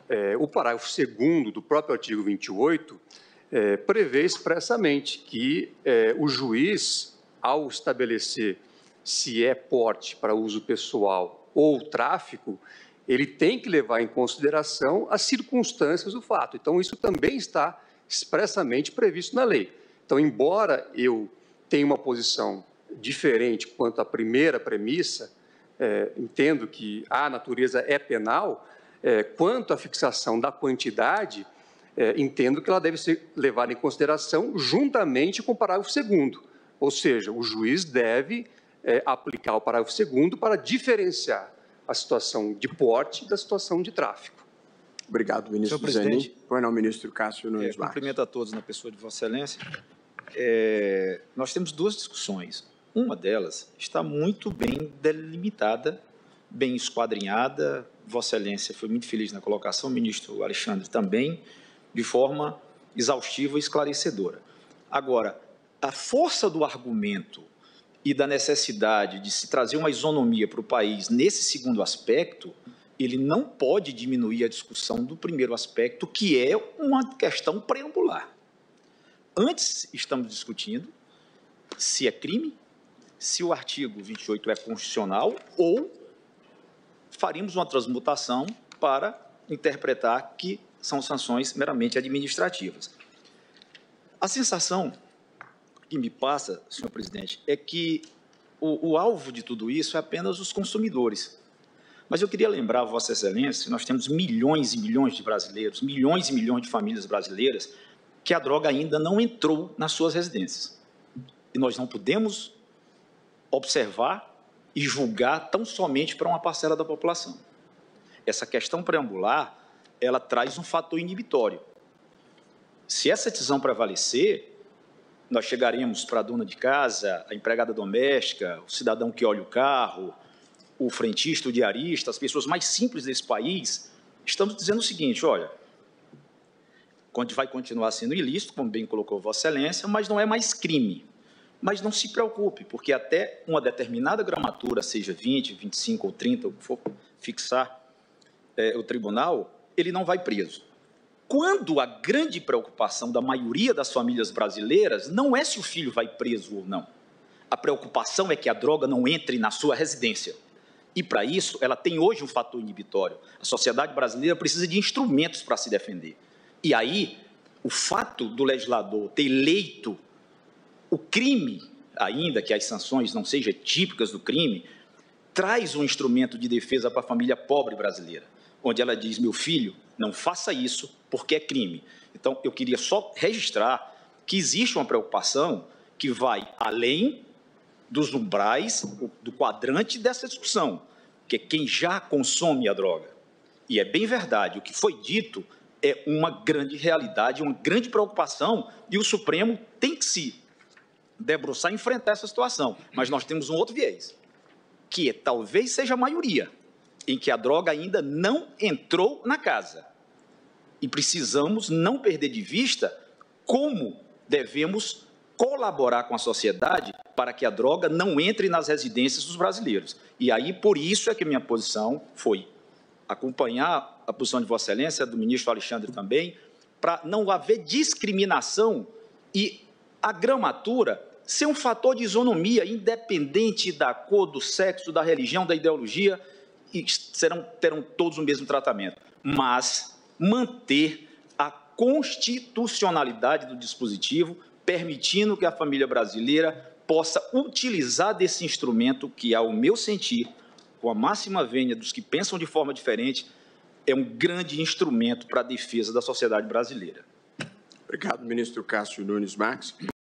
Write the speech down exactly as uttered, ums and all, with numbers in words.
É, o parágrafo segundo do próprio artigo vinte e oito é, prevê expressamente que é, o juiz, ao estabelecer se é porte para uso pessoal ou tráfico, ele tem que levar em consideração as circunstâncias do fato. Então, isso também está expressamente previsto na lei. Então, embora eu tenha uma posição diferente quanto à primeira premissa, é, entendo que a natureza é penal, é, quanto à fixação da quantidade, é, entendo que ela deve ser levada em consideração juntamente com o parágrafo segundo. Ou seja, o juiz deve é, aplicar o parágrafo segundo para diferenciar a situação de porte da situação de tráfico. Obrigado, ministro Zanin. Pois não, ministro Cássio Nunes é, Marques. Cumprimento a todos na pessoa de Vossa Excelência. É, nós temos duas discussões. Uma delas está muito bem delimitada, bem esquadrinhada. Vossa Excelência foi muito feliz na colocação, o ministro Alexandre também, de forma exaustiva e esclarecedora. Agora, a força do argumento e da necessidade de se trazer uma isonomia para o país nesse segundo aspecto, ele não pode diminuir a discussão do primeiro aspecto, que é uma questão preambular. Antes, estamos discutindo se é crime, se o artigo vinte e oito é constitucional ou faríamos uma transmutação para interpretar que são sanções meramente administrativas. A sensação que me passa, senhor presidente, é que o, o alvo de tudo isso é apenas os consumidores. Mas eu queria lembrar a Vossa Excelência que nós temos milhões e milhões de brasileiros, milhões e milhões de famílias brasileiras, que a droga ainda não entrou nas suas residências. E nós não podemos observar e julgar tão somente para uma parcela da população. Essa questão preambular, ela traz um fator inibitório. Se essa decisão prevalecer, nós chegaremos para a dona de casa, a empregada doméstica, o cidadão que olha o carro, o frentista, o diarista, as pessoas mais simples desse país, estamos dizendo o seguinte, olha, vai continuar sendo ilícito, como bem colocou Vossa Excelência, mas não é mais crime. Mas não se preocupe, porque até uma determinada gramatura, seja vinte, vinte e cinco ou trinta, o que for fixar é, o tribunal, ele não vai preso. Quando a grande preocupação da maioria das famílias brasileiras não é se o filho vai preso ou não. A preocupação é que a droga não entre na sua residência. E, para isso, ela tem hoje um fator inibitório. A sociedade brasileira precisa de instrumentos para se defender. E aí, o fato do legislador ter eleito o crime, ainda que as sanções não sejam típicas do crime, traz um instrumento de defesa para a família pobre brasileira, onde ela diz, meu filho, não faça isso porque é crime. Então, eu queria só registrar que existe uma preocupação que vai além dos umbrais, do quadrante dessa discussão, que é quem já consome a droga. E é bem verdade, o que foi dito é uma grande realidade, uma grande preocupação, e o Supremo tem que se debruçar e enfrentar essa situação. Mas nós temos um outro viés, que é, talvez seja a maioria, em que a droga ainda não entrou na casa. E precisamos não perder de vista como devemos colaborar com a sociedade para que a droga não entre nas residências dos brasileiros. E aí, por isso é que minha posição foi acompanhar a posição de Vossa Excelência, do ministro Alexandre também, para não haver discriminação e a gramatura ser um fator de isonomia, independente da cor, do sexo, da religião, da ideologia, e serão, terão todos o mesmo tratamento. Mas manter a constitucionalidade do dispositivo, permitindo que a família brasileira possa utilizar desse instrumento que, ao meu sentir, com a máxima vênia dos que pensam de forma diferente, é um grande instrumento para a defesa da sociedade brasileira. Obrigado, ministro Cássio Nunes Marques.